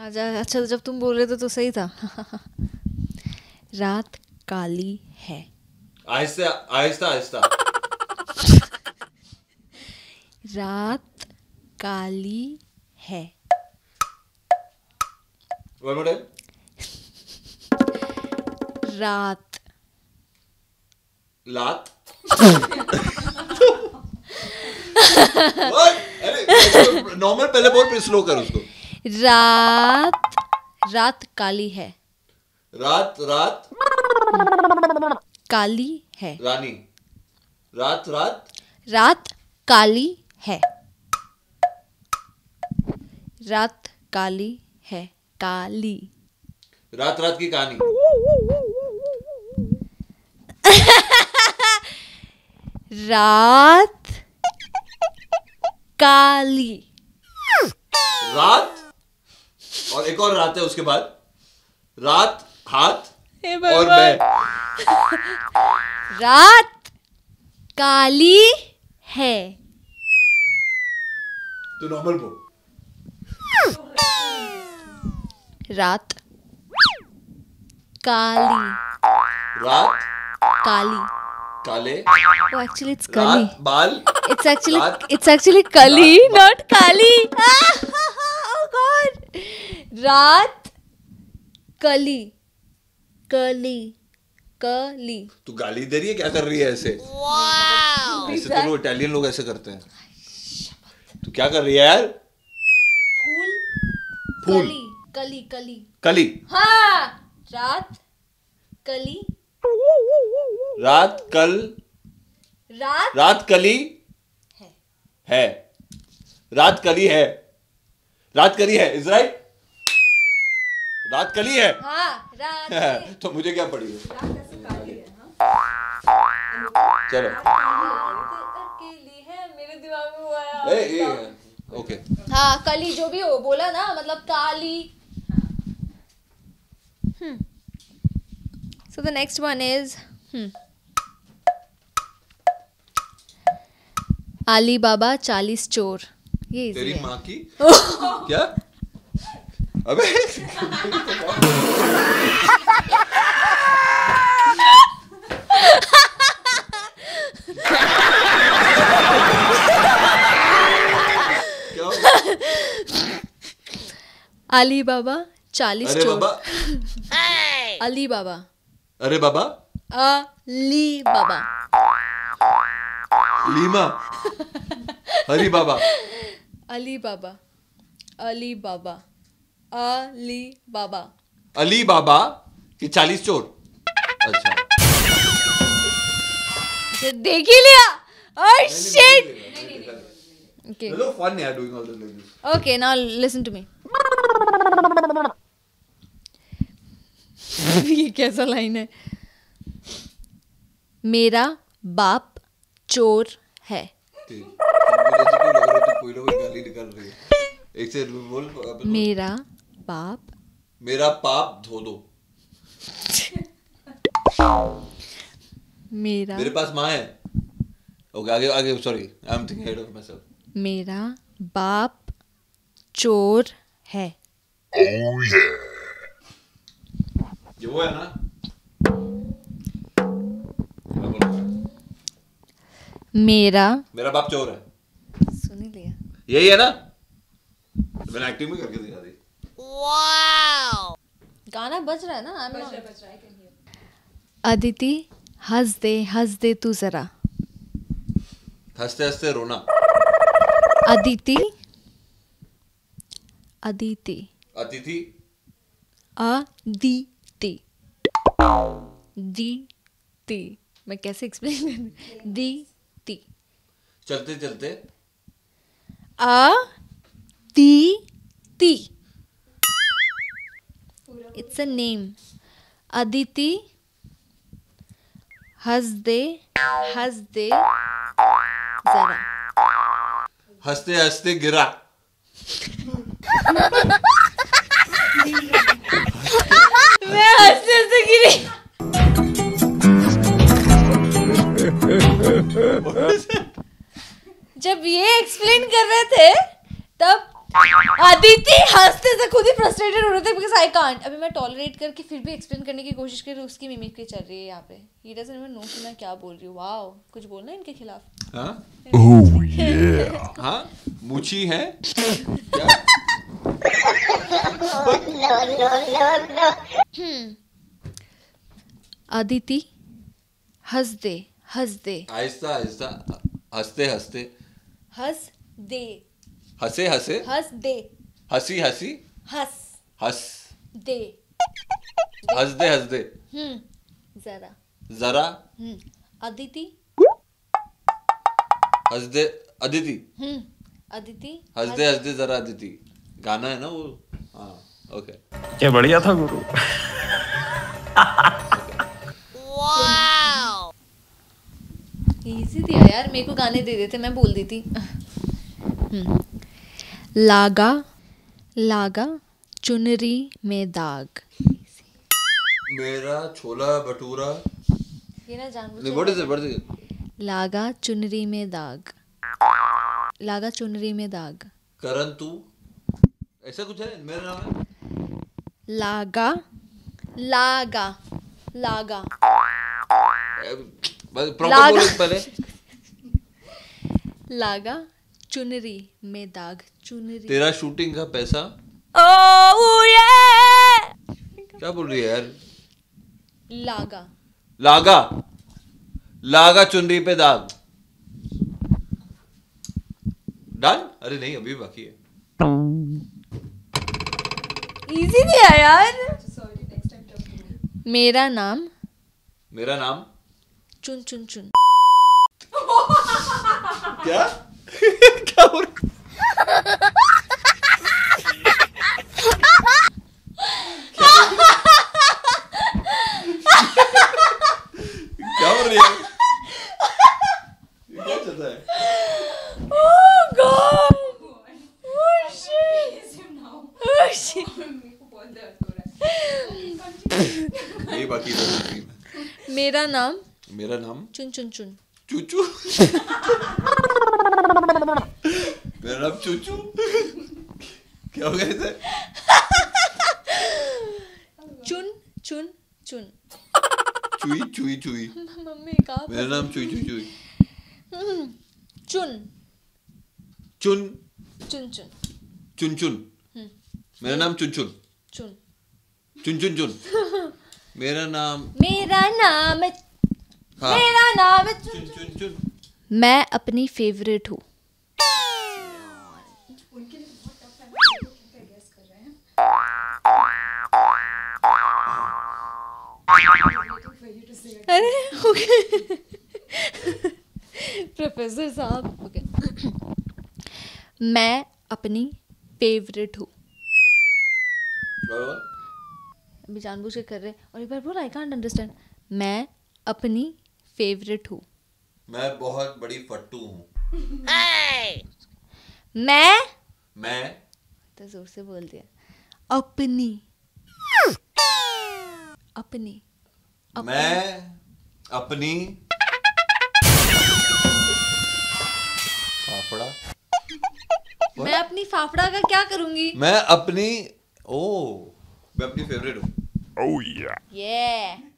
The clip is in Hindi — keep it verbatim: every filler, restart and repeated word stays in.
आजा। अच्छा जब तुम बोल रहे थे तो सही था। रात काली है। आहिस्ता आहिस्ता आहिस्ता। रात काली है। One more time. रात लात अरे नॉर्मल पहले बोल फिर स्लो कर उसको। रात रात काली है। रात रात काली है। रानी रात रात रात काली है। रात काली है। काली रात रात की कहानी। रात काली। रात और एक और रात है उसके बाद। रात हाथ और मैं। रात काली है। तू नॉर्मल बोल। रात काली। रात काली। काले। Oh, actually it's kali. रात बाल। It's actually रात- it's actually kali, रात- not kali. Oh God. रात कली कली कली। तू गाली दे रही है क्या कर रही है ऐसे? ऐसे तो लोग इटालियन लोग ऐसे करते हैं। तू क्या कर रही है यार? फूल फूल। कली कली कली। कली। हाँ रात कली। रात कल। रात रात कली है। है। रात कली है। रात कली है इज राइट। रात कली है। हाँ रात तो मुझे क्या पड़ी है? चलो अकेली है मेरे दिमाग में हुआ यार। ए, ए, ओके। हाँ कली जो भी हो बोला ना मतलब काली। hmm. So the next one is hmm. आली बाबा चालीस चोर। ये easy तेरी है। माँ की क्या? अबे क्या हो गया? अली बाबा चालीस अरे चोर। बाबा। Ali Baba. अरे बाबा। Ali Baba. लीमा। हरी बाबा। Ali Baba. Ali Baba. Ali Baba. Ali Baba की चालीस चोर। अच्छा देख ही लिया। Oh shit. Okay. चलो फन यार doing all this like this. Okay, now listen to me. ये कैसा लाइन है? मेरा बाप चोर है। मुझे तो क्यों लग रहा है तू कोई ना कोई गाली निकाल रही है। एक से बोल। मेरा बाप। मेरा पाप धो दो। मेरा मेरे पास माँ है। ओके आगे आगे sorry I am thinking head of myself. मेरा बाप चोर है। ये वो है ना? मेरा मेरा बाप चोर है। सुन ही लिया। यही है ना? मैंने एक्टिंग भी करके दिखा दी। वाओ गाना बज रहा है ना? बज रहा है बज रहा है। अदिति हंस दे हंस दे तू जरा। हंसते हंसते रोना। अदिति अदिति अतिथि। अदिति दी ती। मैं कैसे एक्सप्लेन करूं? दी ती। चलते चलते। अ दी ती। It's a name. अदिति हंस दे हंस दे जरा। हंसते हंसते गिरा। मैं हंसते हंसते गिरी। जब ये एक्सप्लेन कर रहे थे तब अदिति हंसते थे, खुद ही फ्रस्ट्रेटेड हो रहे थे बिकॉज़ आई कांट। अभी मैं टॉलरेट करके फिर भी एक्सप्लेन करने की कोशिश कर रही हूँ, उसकी मिमिक्री चल रही है यहाँ पे। ही डजंट इवन नो कि मैं क्या बोल रही हूँ। वाओ, कुछ बोलना है इनके खिलाफ? हाँ ओह ये हाँ मूछी है क्या? अदिति हंस दे हंस दे आहिस्ता आहिस्ता हंसते हंसते हंस दे हंसे हंसे हंस दे हंसी हंसी हंस हंस दे हंस दे हंस दे हम्म जरा जरा हम्म अदिति हंस दे अदिति हम्म अदिति हंस दे हंस दे जरा अदिति गाना है ना वो। हाँ ओके क्या बढ़िया था गुरु। वाओ इजी दिया यार, मेरे को गाने दे देते मैं बोल देती। हम्म लागा लागा चुनरी में दाग। मेरा छोला भटूरा ये ना जानबूझ नहीं what is it what is it लागा चुनरी में दाग लागा चुनरी में दाग करण तू ऐसा कुछ है मेरा नाम है लागा लागा लागा बस प्रॉपर बोलो पहले। लागा चुनरी में दाग चुनरी तेरा शूटिंग का पैसा ओह ये क्या बोल रही है यार? लागा लागा लागा चुनरी पे दाग डन। अरे नहीं अभी बाकी है। इजी दिया यार। मेरा नाम मेरा नाम चुन चुन चुन। क्या क्या बोल क्या बोल रही है? ये क्या चलता है? Oh God! Oh shit! Oh shit! यही बाकी था। मेरा नाम मेरा नाम चुन चुन चुन चूचू। मेरा नाम चूचू। क्या हो गया इसे? चुन चुन चुन। चुई चुई चुई। मम्मी कहा मेरा नाम चुई चुई चुई। चुन चुन चुन चुन चुन चुन। मेरा नाम चुन चुन चुन चुन चुन चुन। मेरा नाम मेरा नाम है हाँ। मेरा नाम है चुन चुन चुन। मैं अपनी फेवरेट हूँ। अरे ओके प्रोफेसर साहब ओके। मैं अपनी फेवरेट हूँ। अभी जानबूझ के कर रहे और एक बार बोल आई कांट अंडरस्टैंड। मैं अपनी फेवरेट हूँ। मैं बहुत बड़ी फट्टू हूँ। मैं मैं तो जोर से बोल दिया। अपनी अपनी मैं अपनी फाफड़ा मैं अपनी फाफड़ा का क्या करूंगी? मैं अपनी ओ मैं अपनी फेवरेट हूँ। Oh yeah. Yeah.